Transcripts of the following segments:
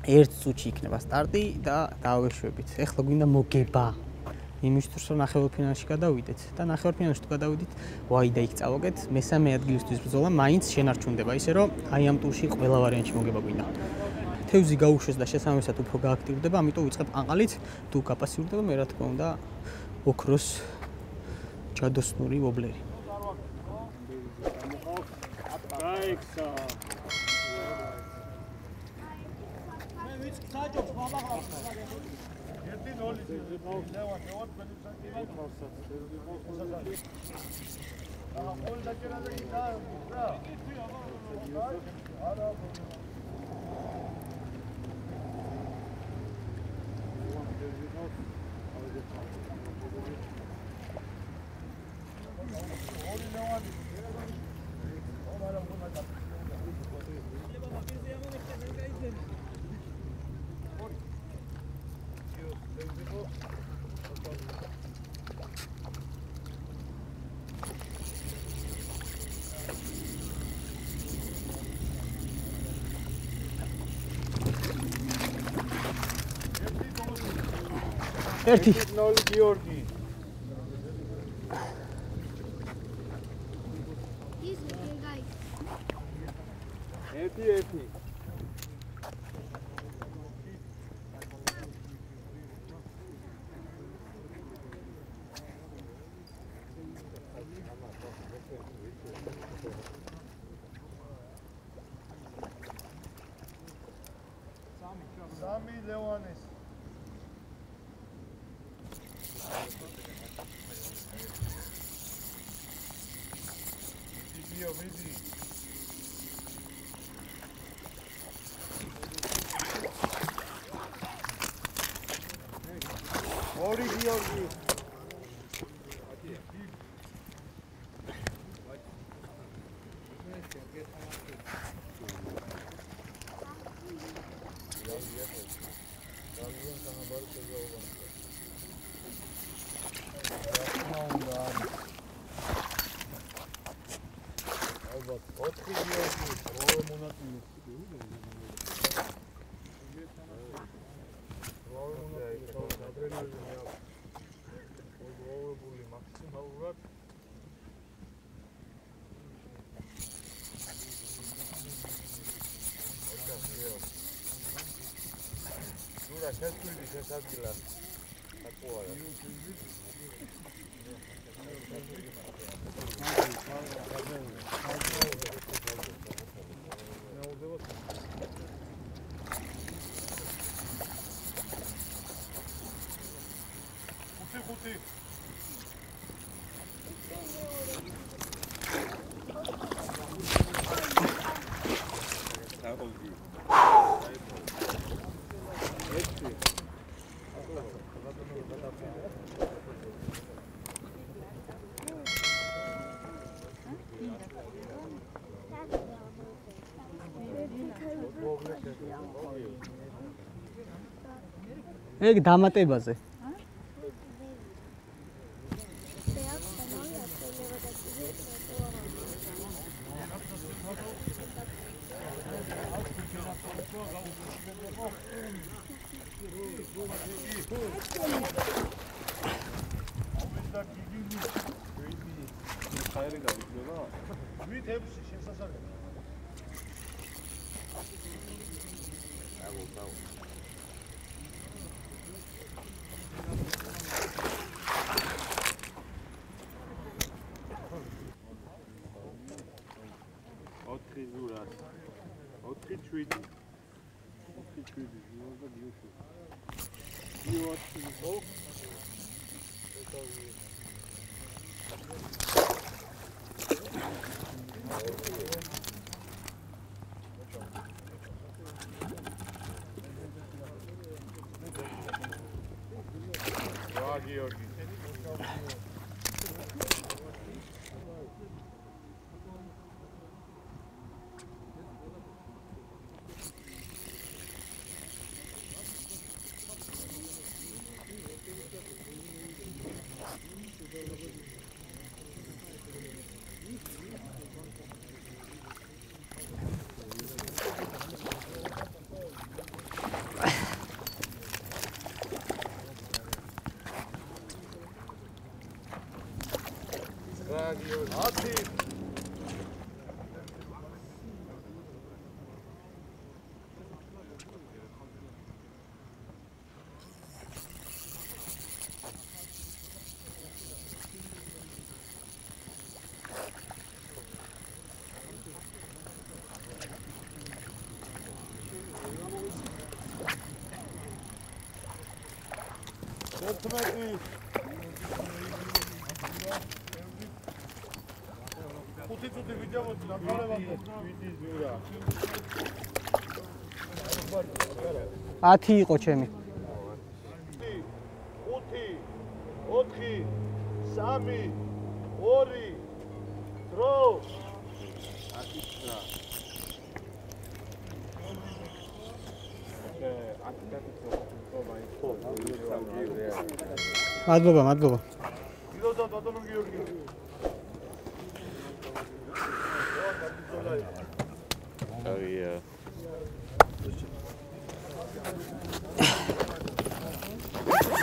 ერთ წუთში იქნება სტარტი და დავეშვებით. ეხლა გვინდა მოგება. იმისთვის რომ ნახევარფინალში გადავიდეთ და ნახევარფინალში თუ გადავიდით, ვაი და იქ წავაგეთ, მესამე ადგილისთვის ბრძოლა მაინც შენარჩუნდება, ისე რომ აი ამ ტურში ყველა ვარიანტში მოგება გვინდა. თევზი გაუშვეს და შესაბამისად უფრო გააქტიურდება, ამიტომ ვიწყებ ყანყალით, თუ გაპასიურდება, მე რა თქმა უნდა, ოქროს ჯადოსნური ვობლერი. გაიქცა. მე ვიცი საჯობს მომაღლა. 1-0 ლევან თქვენი საკითხი ხავსად. აა ყოველ დაჭერაზე გიტა რა. არა. ერთი 0 გიორგი. ის გიგაი. ერთი. სამი ლევანეს. ვიდი. ორი გიორგი. შეცვლილი შესაძლოა აკუარა. ხუთი. ეგ დამატებაზე. Georgi. 10 11 ხუთი წუთი ვიდეოთი ნახავებამდე ვიდის ვირა 10 იყო ჩემი 5 4 3 2 დრო 10 მადლობა მილოდა ბატონო გიორგი Oh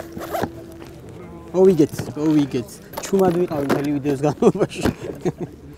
მოვიგეთ ჩუმად ვიყავი მთელი ვიდეოს განმავლობაში